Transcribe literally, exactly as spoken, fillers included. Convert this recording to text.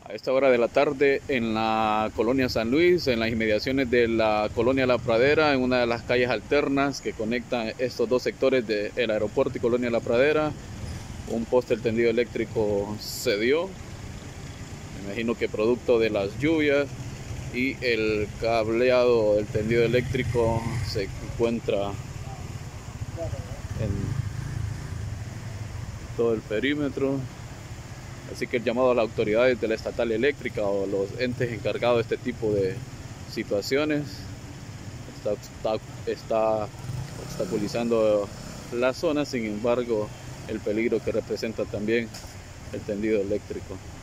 A esta hora de la tarde en la colonia San Luis, en las inmediaciones de la colonia La Pradera, en una de las calles alternas que conectan estos dos sectores del aeropuerto y colonia La Pradera, un poste del tendido eléctrico se dio, me imagino que producto de las lluvias, y el cableado del tendido eléctrico se encuentra en todo el perímetro. Así que el llamado a las autoridades de la estatal eléctrica o los entes encargados de este tipo de situaciones está, está, está obstaculizando la zona. Sin embargo, el peligro que representa también el tendido eléctrico.